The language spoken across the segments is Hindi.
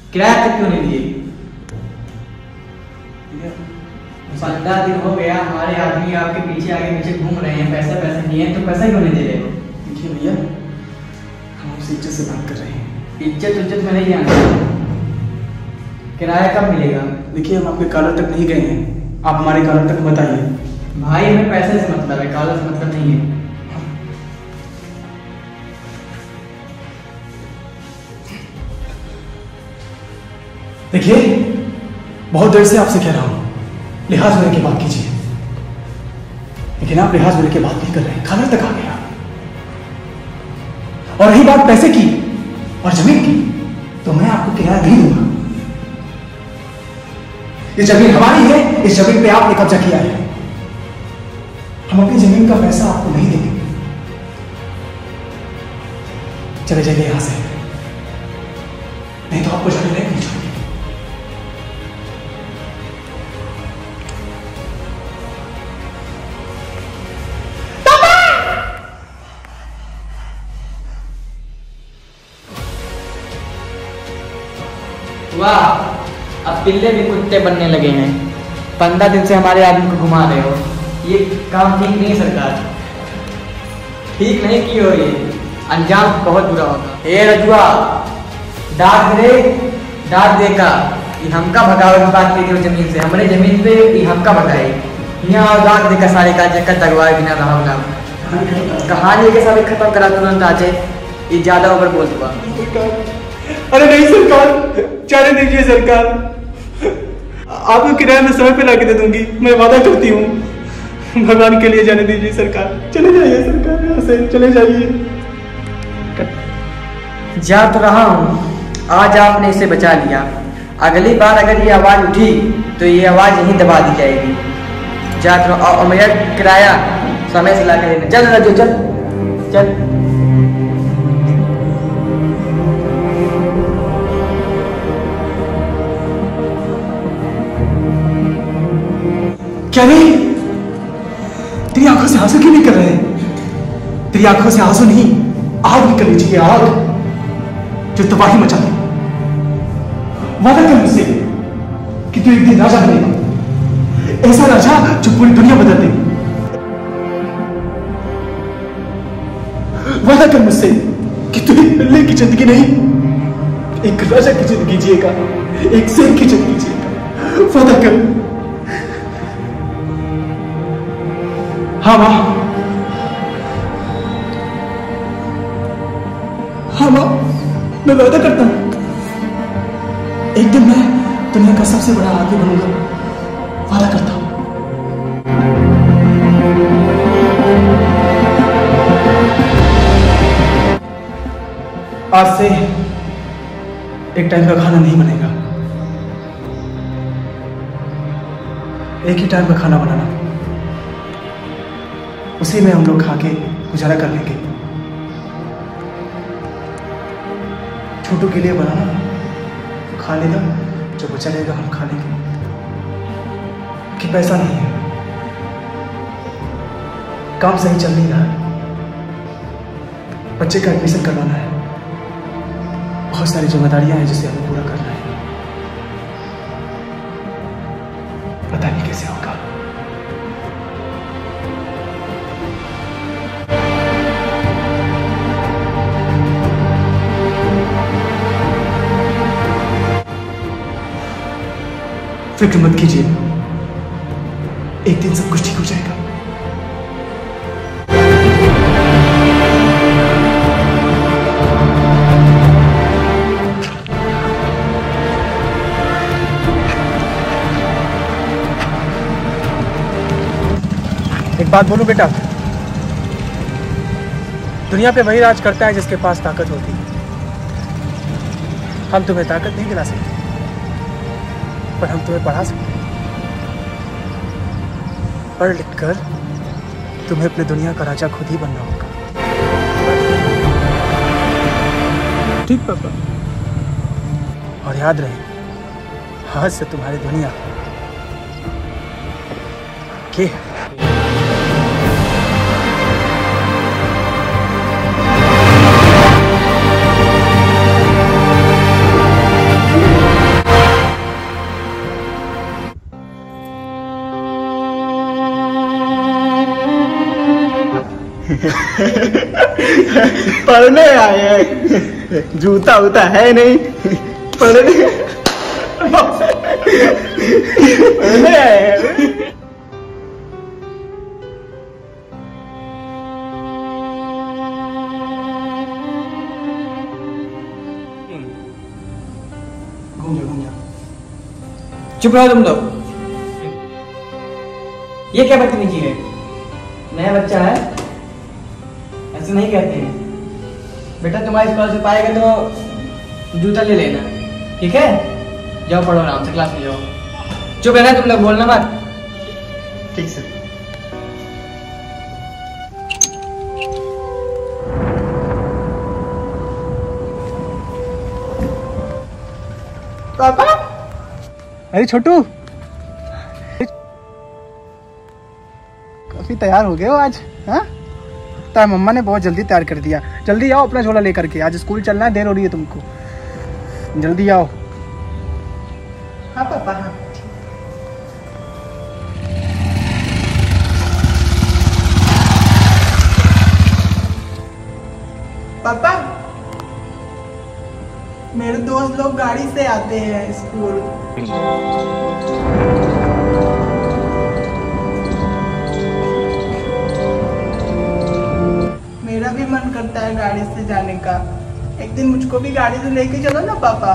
किराया तक क्यों नहीं दिए? 15 दिन हो गया, हमारे आदमी आपके पीछे आगे पीछे घूम रहे हैं, पैसा नहीं है तो पैसा क्यों नहीं दे रहे हो? देखिए भैया, हम आपसे इज्जत से बात कर रहे हैं। इज्जत में नहीं जानते। किराया कब मिलेगा? देखिए हम आपके कॉलर तक नहीं गए हैं, आप हमारे कॉलर तक बताइए। भाई हमें पैसे से मतलब है, कॉलर से मतलब नहीं है। देखिए बहुत देर से आपसे कह रहा हूं, लिहाज होने की बात कीजिए, लेकिन आप लिहाज होने की बात नहीं कर रहे हैं। खाना तक आ गया। और रही बात पैसे की और जमीन की, तो मैं आपको किराया नहीं दूंगा। ये जमीन हमारी है, इस जमीन पे आपने कब्जा किया है। हम अपनी जमीन का पैसा आपको नहीं देंगे। चले जाइए यहां से, नहीं तो आपको जमीन नहीं छोड़ेंगे। वाह, अब पिल्ले भी कुत्ते बनने लगे हैं। 15 दिन से हमारे आदमी को घुमा रहे हो, ये काम ठीक नहीं सरकार, ठीक नहीं की हो, ये अंजाम बहुत बुरा होगा। ए रजुआ, डांट देगा, ये हमका भगावे की बात की जमीन से, हमारे जमीन पे ये हमका भगाए। यहाँ डांट देगा सारे का चक्कर तगवाए बिना रहा ना। कहानी के साथ खत्म करा तुरंत आ जाए, ये ज्यादा ओवर बोल हुआ। अरे नहीं सरकार, जाने दीजिए सरकार, आपको किराया मैं समय पे लाके दे दूंगी, मैं वादा करती हूँ। भगवान के लिए जाने दीजिए सरकार, चले जाइए सरकार, यहाँ से चले जाइए। जा तो रहा हूँ, आज आपने इसे बचा लिया। अगली बार अगर ये आवाज उठी तो ये आवाज यहीं दबा दी जाएगी। जा तो और मेरा किराया समय से ला कर देना। चल रजू, चल चल। क्या नहीं, तेरी आंखों से आंसू क्यों निकल रहे? तेरी आंखों से आंसू नहीं, आग निकलनी चाहिए, आग जो तबाही मचा दे। वादा कर मुझसे कि तू एक दिन राजा बनेगा, ऐसा राजा जो पूरी दुनिया बदल दे। वादा कर मुझसे कि तू एक पिल्ले की जिंदगी नहीं, एक राजा की जिंदगी जिएगा, एक शेर की जिंदगी जिएगा। वादा कर। हाँ माँ, हाँ माँ, मैं वादा करता हूं, एक दिन मैं दुनिया का सबसे बड़ा आदमी बनूंगा, वादा करता हूं। आज से एक टाइम का खाना नहीं बनेगा, एक ही टाइम का खाना बनाना, उसी में हम लोग खा के गुजारा कर लेंगे। छोटू के लिए बनाना, खा लेगा, जो बचा रहेगा हम खा लेंगे। कि पैसा नहीं है, काम सही चल नहीं रहा है, बच्चे का एडमिशन करवाना है, बहुत सारी जिम्मेदारियां हैं जिसे हमें पूरा करना है। पता नहीं कैसे होगा। फिक्र मत कीजिए, एक दिन सब कुछ ठीक हो जाएगा। एक बात बोलूं बेटा, दुनिया पे वही राज करता है जिसके पास ताकत होती है। हम तुम्हें ताकत नहीं दिला सकते, पर हम तुम्हें पढ़ा सकते हैं। पढ़ लिख कर तुम्हें अपने दुनिया का राजा खुद ही बनना होगा। ठीक पापा। और याद रहे, आज से तुम्हारी दुनिया के है। पढ़ने आए हैं, जूता उता है नहीं, पढ़ने आए हैं। घूम जा। चुप रहो तुम लोग। ये क्या बदतमीजी है? नया बच्चा है, ऐसे नहीं कहते हैं। बेटा तुम्हारी स्कॉलरशिप आएगा तो जूता ले लेना, ठीक है? जाओ पढ़ो आराम से, क्लास में जाओ। चुप रहना तुम लोग, बोलना मत। ठीक सर। पापा, अरे छोटू, काफी तैयार हो गए हो आज? हाँ, तो मम्मा ने बहुत जल्दी तैयार कर दिया। जल्दी आओ अपना झोला लेकर के, आज स्कूल चलना है, देर हो रही है तुमको। जल्दी आओ। हाँ पापा, हाँ। पापा, मेरे दोस्त लोग गाड़ी से आते हैं स्कूल। मेरा भी मन करता है गाड़ी से जाने का। एक दिन मुझको भी गाड़ी से लेके चलो ना पापा।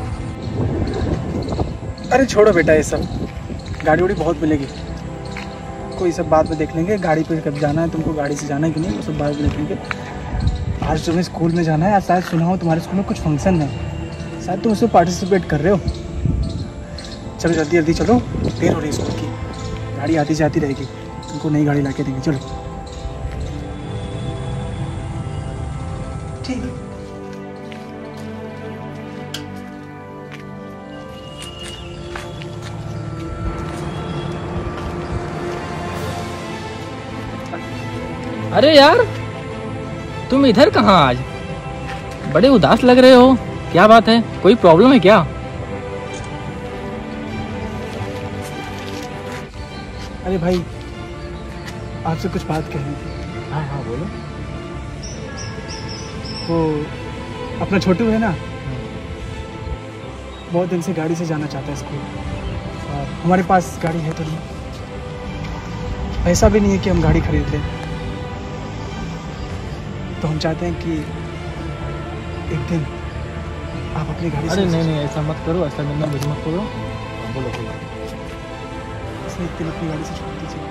अरे छोड़ो बेटा ये सब, गाड़ी वाड़ी बहुत मिलेगी, कोई सब बाद में देख लेंगे। गाड़ी पे कब जाना है तुमको, गाड़ी से जाना है कि नहीं, वो सब बाद में देख लेंगे। आज तुम्हें स्कूल में जाना है। आज शायद सुना हो तुम्हारे स्कूल में कुछ फंक्शन है, शायद तुम उसमें पार्टिसिपेट कर रहे हो। चलो जल्दी जल्दी चलो, देर हो रही है स्कूल की। गाड़ी आती जाती रहेगी, तुमको नई गाड़ी ला के देंगे। चलो ठीक। अरे यार, तुम इधर कहाँ आज? बड़े उदास लग रहे हो, क्या बात है? कोई प्रॉब्लम है क्या? अरे भाई, आपसे कुछ बात कहनी थी। हाँ हाँ बोलो। वो अपना छोटू है ना, बहुत दिन से गाड़ी से जाना चाहता है स्कूल, और हमारे पास गाड़ी है तो नहीं, ऐसा भी नहीं है कि हम गाड़ी खरीद लें। तो हम चाहते हैं कि एक दिन आप अपनी गाड़ी अरे से। नहीं नहीं, ऐसा मत करो, ऐसा करना मुझे मत करो। बोलो बोलो। इसलिए एक दिन अपनी गाड़ी से छोड़ दीजिए,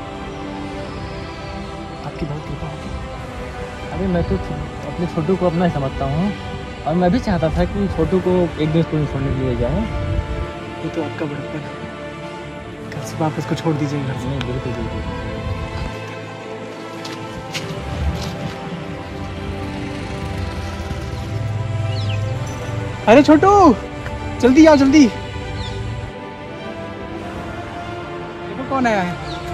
आपकी बहुत कृपा होगी। अरे मैं तो अपने छोटू को अपना ही समझता हूँ, और मैं भी चाहता था कि छोटू को एक दिन स्कूल में छोड़ने के लिए जाए। ये तो आपका बड़प्पन है, कल सुबह आप इसको छोड़ दीजिए घर से। नहीं बिल्कुल बिल्कुल। अरे छोटू, जल्दी आओ जल्दी। देखो कौन आया है।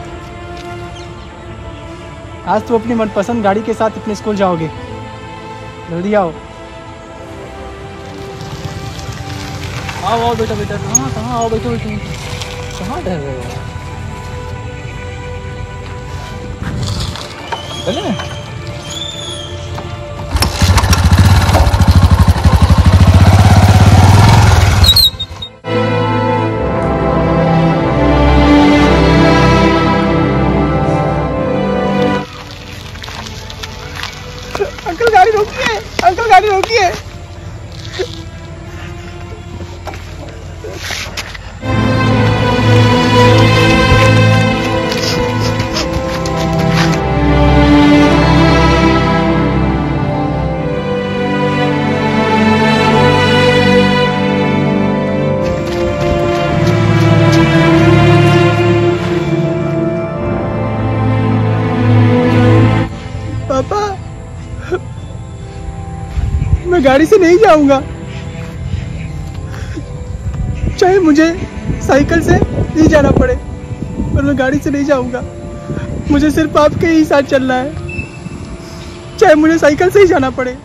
आज तो अपनी मनपसंद गाड़ी के साथ अपने स्कूल जाओगे, जल्दी आओ। आओ आओ बेटा बेटा, कहाँ कहाँ आओ बेटा बेटा, कहाँ रह रहे हो? चले अंकल गाड़ी रोकिए, अंकल गाड़ी रोकिए। पापा, मैं गाड़ी से नहीं जाऊंगा, चाहे मुझे साइकिल से नहीं जाना पड़े, पर मैं गाड़ी से नहीं जाऊंगा। मुझे सिर्फ आपके ही साथ चलना है, चाहे मुझे साइकिल से ही जाना पड़े।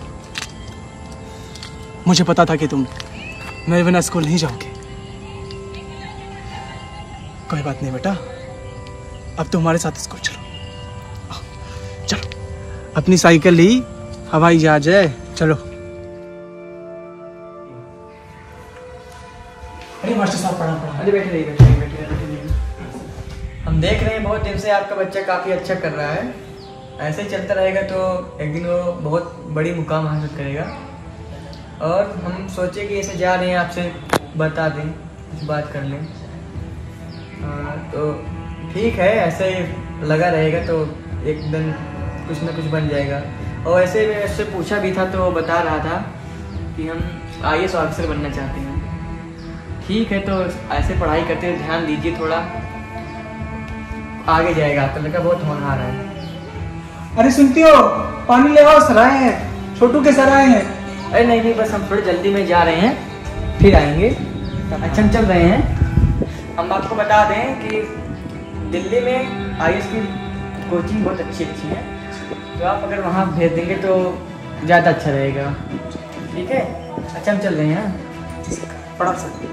मुझे पता था कि तुम मेरे बिना स्कूल नहीं जाओगे। कोई बात नहीं बेटा, अब तुम हमारे साथ स्कूल चलो। आओ, चलो अपनी साइकिल ली, हवाई जहाज है, चलो। अरे मास्टर साहब प्रणाम। अरे बैठे रहिए, बैठे रहिए, बैठे रहिए। हम देख रहे हैं बहुत दिन से आपका बच्चा काफ़ी अच्छा कर रहा है। ऐसे ही चलता रहेगा तो एक दिन वो बहुत बड़ी मुकाम हासिल करेगा। और हम सोचे कि ऐसे जा रहे हैं, आपसे बता दें, कुछ बात कर लें। तो ठीक है, ऐसे ही लगा रहेगा तो एक दिन कुछ ना कुछ बन जाएगा। और ऐसे मैं उससे पूछा भी था तो वो बता रहा था कि हम IAS ऑफिसर बनना चाहते हैं। ठीक है, तो ऐसे पढ़ाई करते हुए ध्यान दीजिए, थोड़ा आगे जाएगा। आपका लड़का बहुत होनहार है। अरे सुनती हो, पानी ले आओ, सराय हैं, छोटू के सराय हैं। अरे नहीं नहीं, बस हम थोड़ी जल्दी में जा रहे हैं, फिर आएंगे। अच्छा हम चल रहे हैं। हम आपको बता दें कि दिल्ली में IAS की कोचिंग बहुत अच्छी है, तो आप अगर वहाँ भेज देंगे तो ज़्यादा अच्छा रहेगा। ठीक है, अच्छा हम चल रहे हैं। पढ़ा सकते।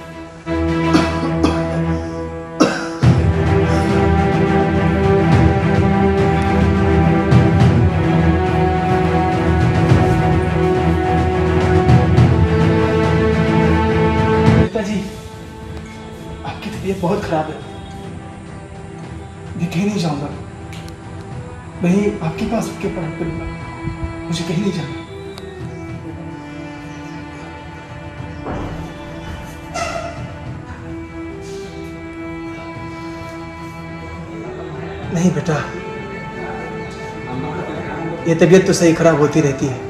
जी, आपकी तबीयत बहुत खराब है, मैं कहीं नहीं जाऊंगा। मैं ही आपके पास रुक के पढ़ाई करूंगा, मुझे कहीं नहीं जाना। नहीं बेटा, ये तबीयत तो सही खराब होती रहती है,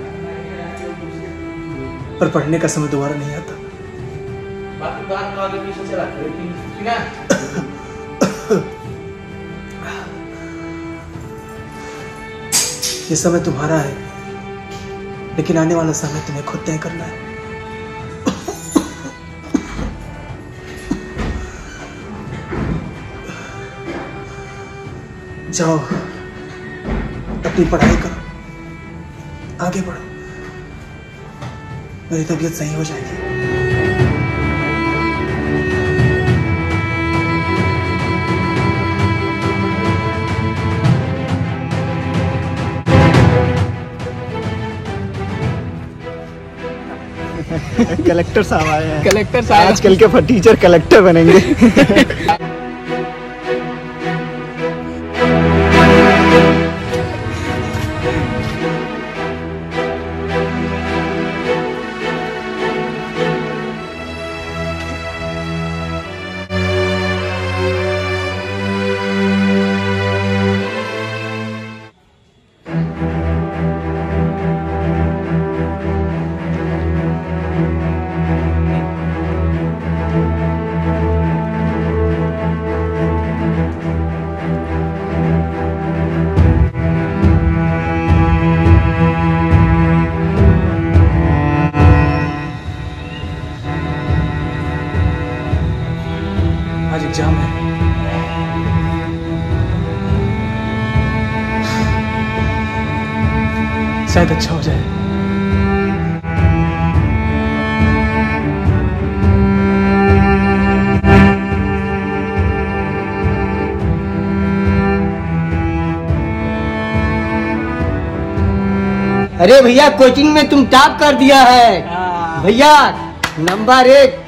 पर पढ़ने का समय दोबारा नहीं आता। ये समय तुम्हारा है, लेकिन आने वाला समय तुम्हें खुद तय करना है। जाओ, अपनी पढ़ाई करो, आगे बढ़ो, मेरी तबीयत सही हो जाएगी। कलेक्टर साहब आए हैं। कलेक्टर साहब आजकल के टीचर कलेक्टर बनेंगे। आज एग्जाम है, शायद अच्छा हो जाए। अरे भैया, कोचिंग में तुम टॉप कर दिया है भैया, नंबर 1।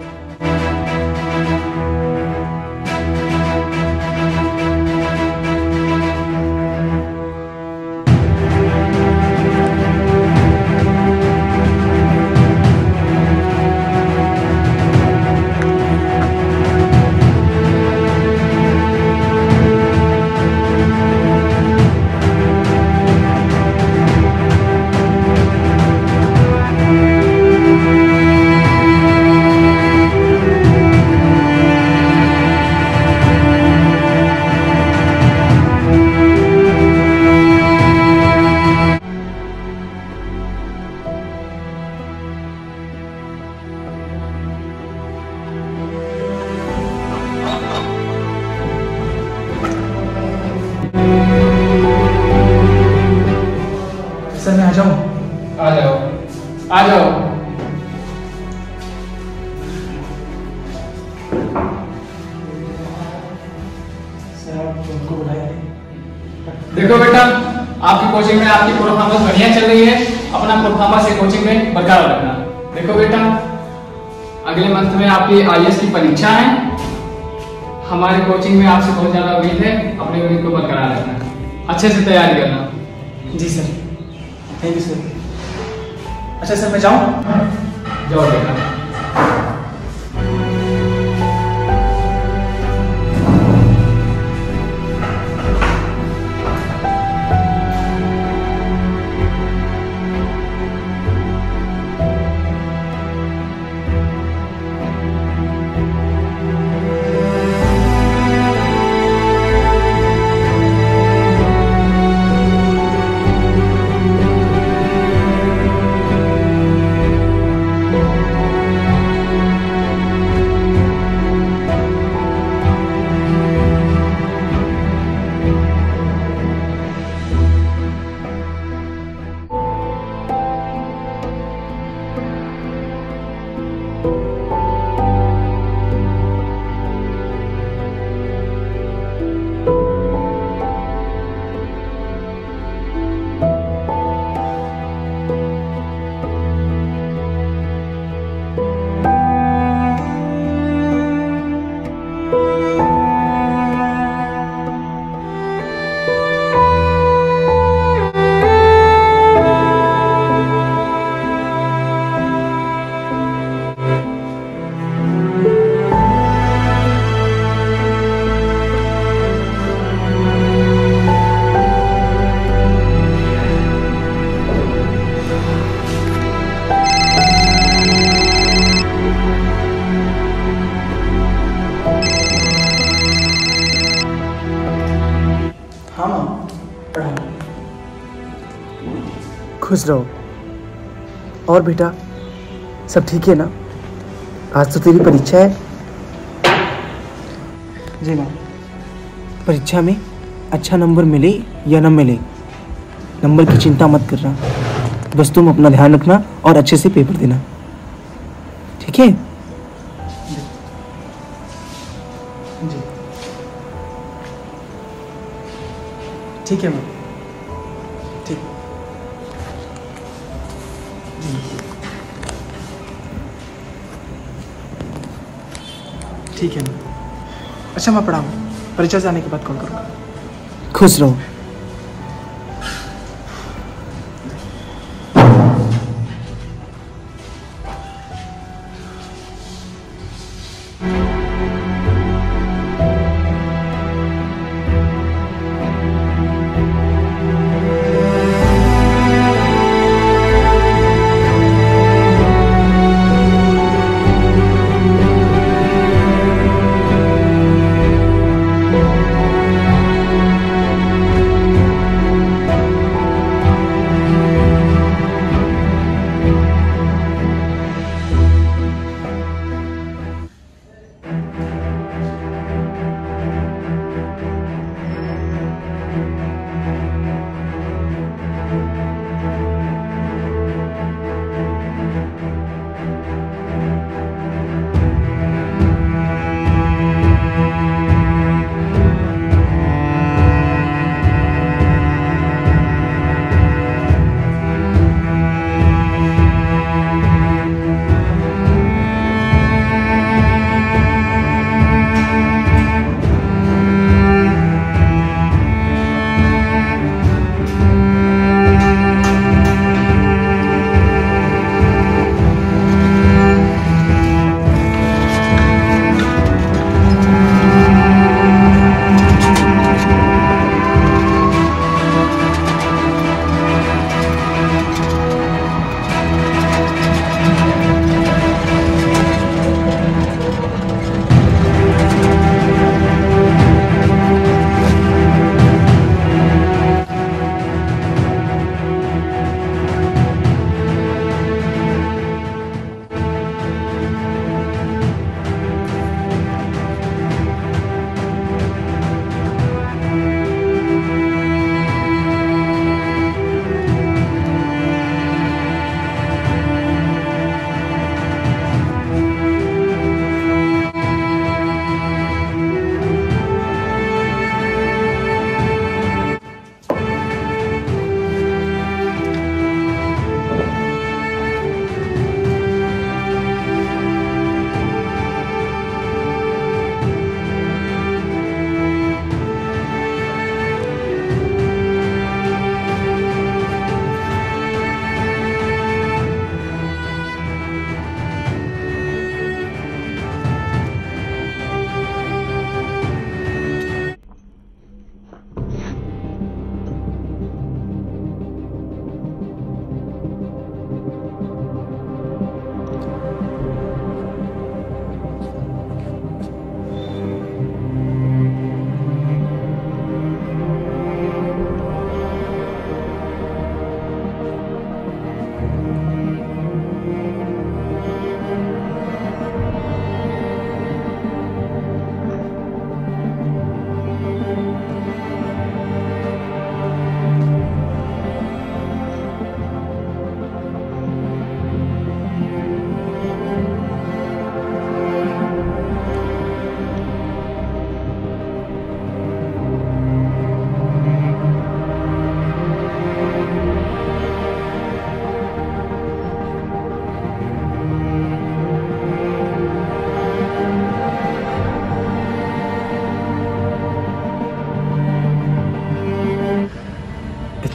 सर मैं आ जाऊं? आ जाओ, आ जाओ। सर आप उनको बुलाया है? देखो बेटा, आपकी आपकी कोचिंग में आपकी परफॉर्मेंस बढ़िया चल रही है, अपना परफॉर्मेंस ये कोचिंग में बरकरार रखना। देखो बेटा, अगले मंथ में आपकी आईएएस की परीक्षा है। हमारी कोचिंग में आपसे बहुत ज्यादा उम्मीद है, अपने उम्मीद को बरकरार रखना, अच्छे से तैयारी करना। जी सर, थैंक यू सर। अच्छा सर, मैं जाऊँ? जाओ बेटा। हाँ माँ, पढ़ा। खुश रहो। और बेटा, सब ठीक है ना? आज तो तेरी परीक्षा है। जी माँ। परीक्षा में अच्छा नंबर मिले या न मिले, नंबर की चिंता मत करना, बस तुम अपना ध्यान रखना और अच्छे से पेपर देना, ठीक है? जी ठीक है मैम, ठीक। ठीक है मैम। अच्छा मैं पढ़ाऊँ, परीक्षा से आने के बाद कॉल करूँगा। खुश रहो।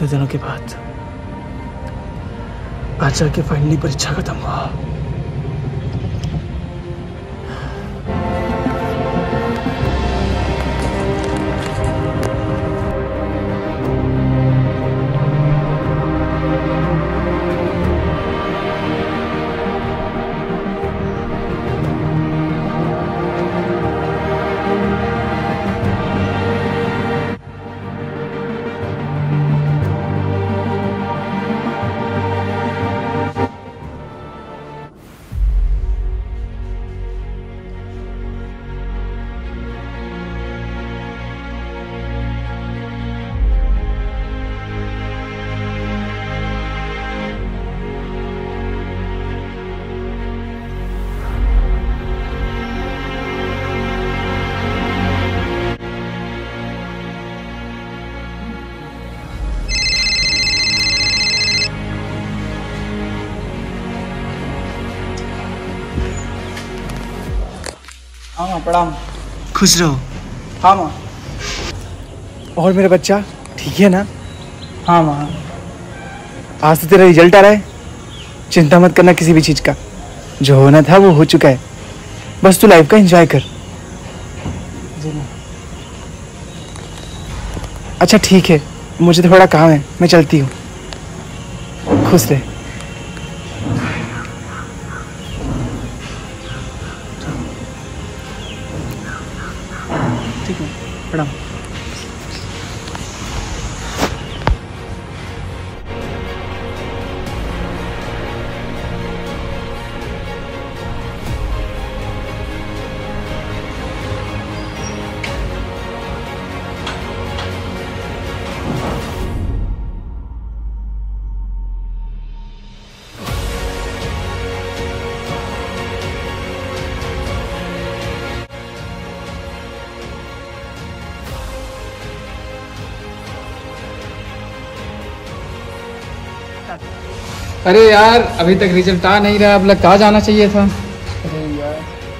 इतने दिनों के बाद आज जाके फाइनली परीक्षा खत्म हुआ। हाँ माँ प्रणाम। खुश रहो। हाँ माँ। और मेरा बच्चा ठीक है ना? हाँ माँ। आज तो तेरा रिजल्ट आ रहा है, चिंता मत करना किसी भी चीज़ का। जो होना था वो हो चुका है, बस तू लाइफ का एंजॉय कर। जी माँ। अच्छा ठीक है, मुझे थोड़ा काम है, मैं चलती हूँ। खुश रहे। ठीक है प्रणाम। अरे यार अभी तक रिजल्ट आ नहीं रहा, अब लग कहाँ जाना चाहिए था। अरे यार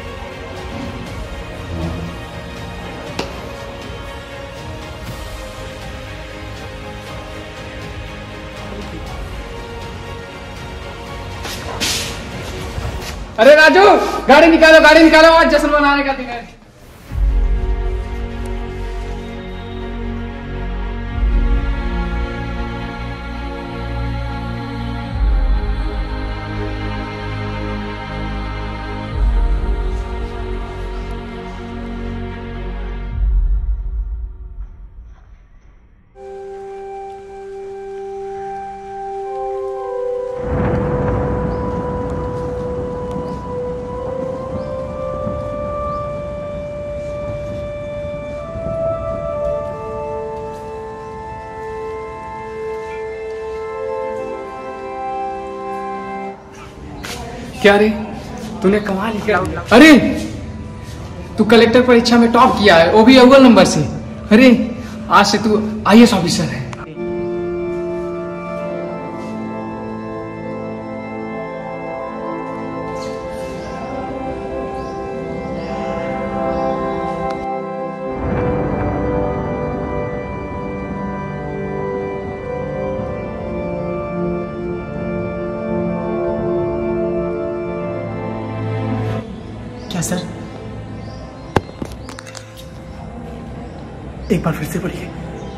अरे राजू गाड़ी निकालो, आज जश्न मनाने का दिन है। क्या रे तूने कमाल ही कर दिया। अरे तू कलेक्टर परीक्षा में टॉप किया है, वो भी अव्वल नंबर से। अरे आज से तू आईएएस ऑफिसर है। क्या सर? एक बार फिर से पढ़िए।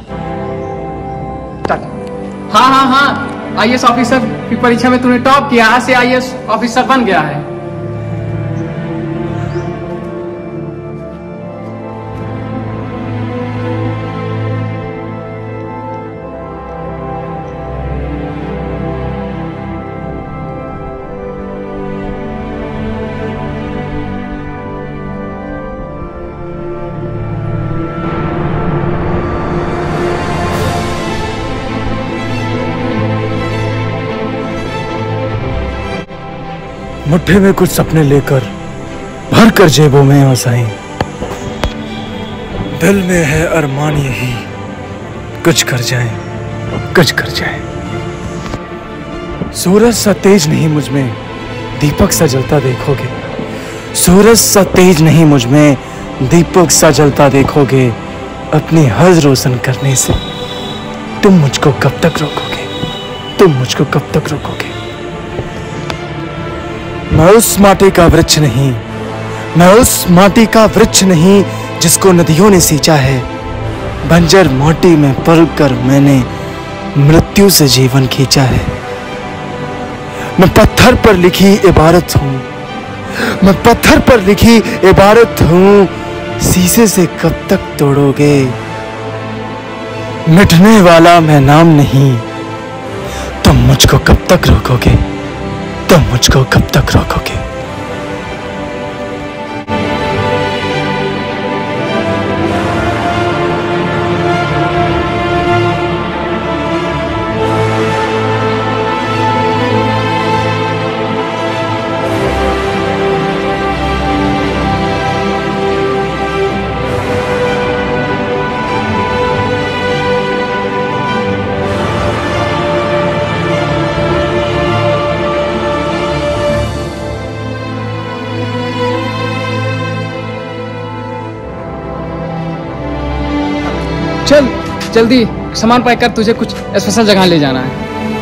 हाँ आईएएस ऑफिसर की परीक्षा में तूने टॉप किया, आज से आईएएस ऑफिसर बन गया है। मुट्ठी में कुछ सपने लेकर भर कर जेबों में आसाई, दिल में है अरमान यही कुछ कर जाए। सूरज सा तेज नहीं मुझ में, दीपक सा जलता देखोगे। सूरज सा तेज नहीं मुझ में, दीपक सा जलता देखोगे। अपनी हज रोशन करने से तुम मुझको कब तक रोकोगे? तुम मुझको कब तक रोकोगे? मैं उस माटी का वृक्ष नहीं, मैं उस माटी का वृक्ष नहीं जिसको नदियों ने सींचा है। बंजर माटी में पलकर मैंने मृत्यु से जीवन खींचा है। मैं पत्थर पर लिखी इबारत हूं, मैं पत्थर पर लिखी इबारत हूं, शीशे से कब तक तोड़ोगे? मिटने वाला मैं नाम नहीं, तुम मुझको कब तक रोकोगे? तुम मुझको कब तक रोकोगे? चल जल्दी सामान पैक कर, तुझे कुछ स्पेशल जगह ले जाना है।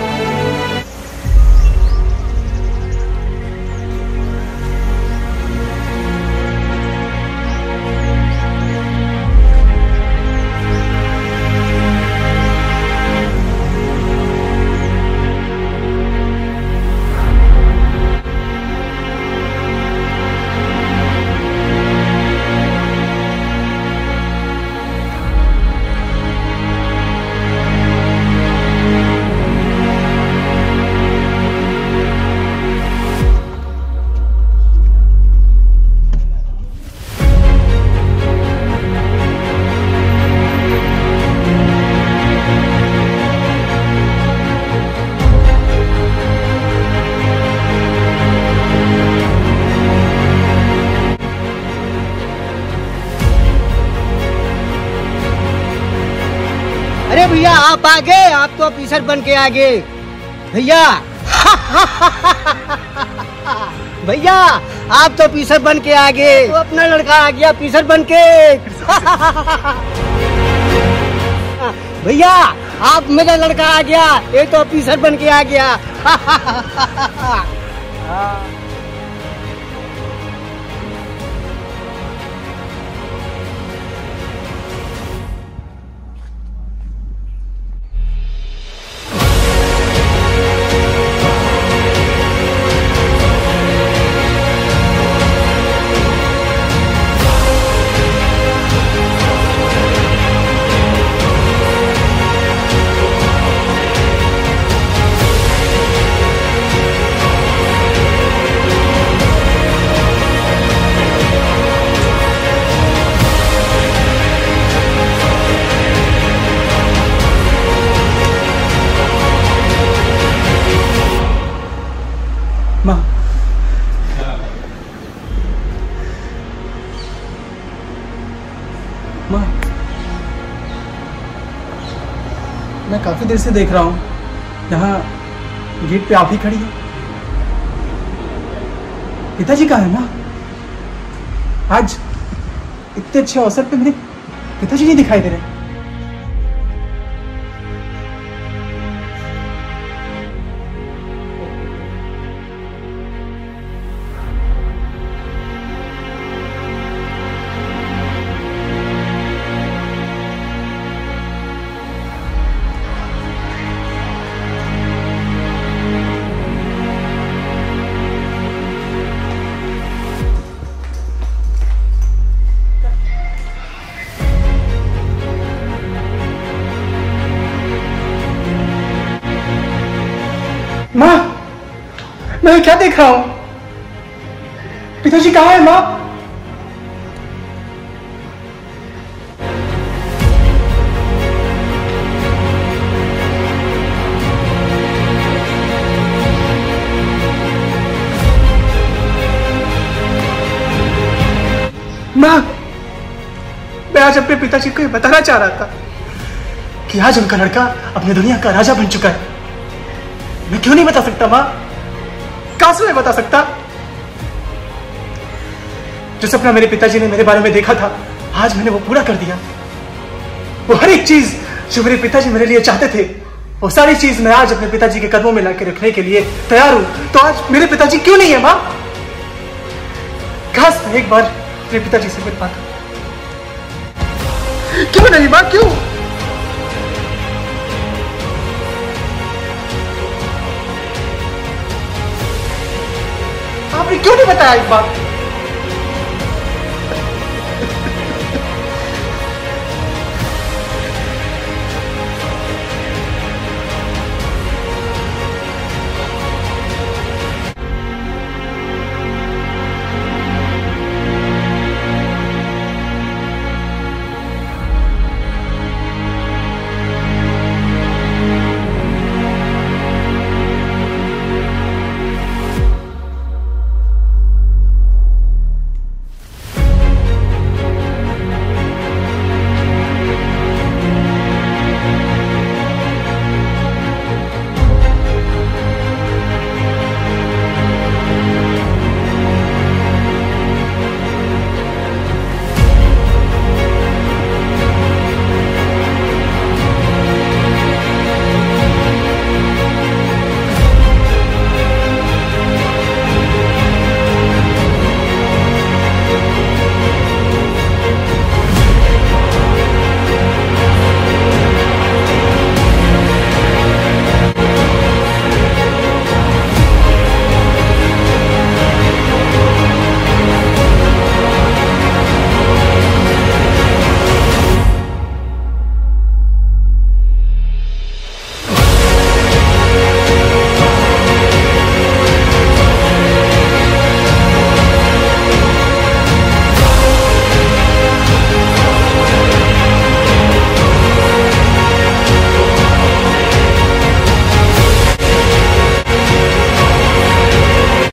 अरे भैया आप आ गए, आप तो ऑफिसर बन के आ गए भैया। भैया आप तो ऑफिसर बन के आ गए, तो अपना लड़का आ गया ऑफिसर बन के। भैया आप मेरा लड़का आ गया, ये तो ऑफिसर बन के आ गया। माँ, माँ, मैं काफी देर से देख रहा हूँ यहाँ गेट पे आप ही खड़ी है। पिताजी कहाँ है माँ? आज इतने अच्छे अवसर पे मेरे पिताजी नहीं दिखाई दे रहे। माँ, मैं क्या देख रहा हूं? पिताजी कहाँ है माँ? माँ, मैं आज अपने पिताजी को ये बताना चाह रहा था कि आज उनका लड़का अपनी दुनिया का राजा बन चुका है। मैं क्यों नहीं बता सकता माँ? कहां से मैं बता सकता? जो सपना मेरे पिताजी ने मेरे बारे में देखा था, आज मैंने वो पूरा कर दिया। वो हर एक चीज जो मेरे पिताजी मेरे लिए चाहते थे, वो सारी चीज मैं आज अपने पिताजी के कदमों में लाके रखने के लिए तैयार हूं। तो आज मेरे पिताजी क्यों नहीं है माँ? काश मैं एक बार अपने पिताजी से मिल पाता। क्यों नहीं माँ, क्यों? आपने क्यों नहीं बताया एक बार?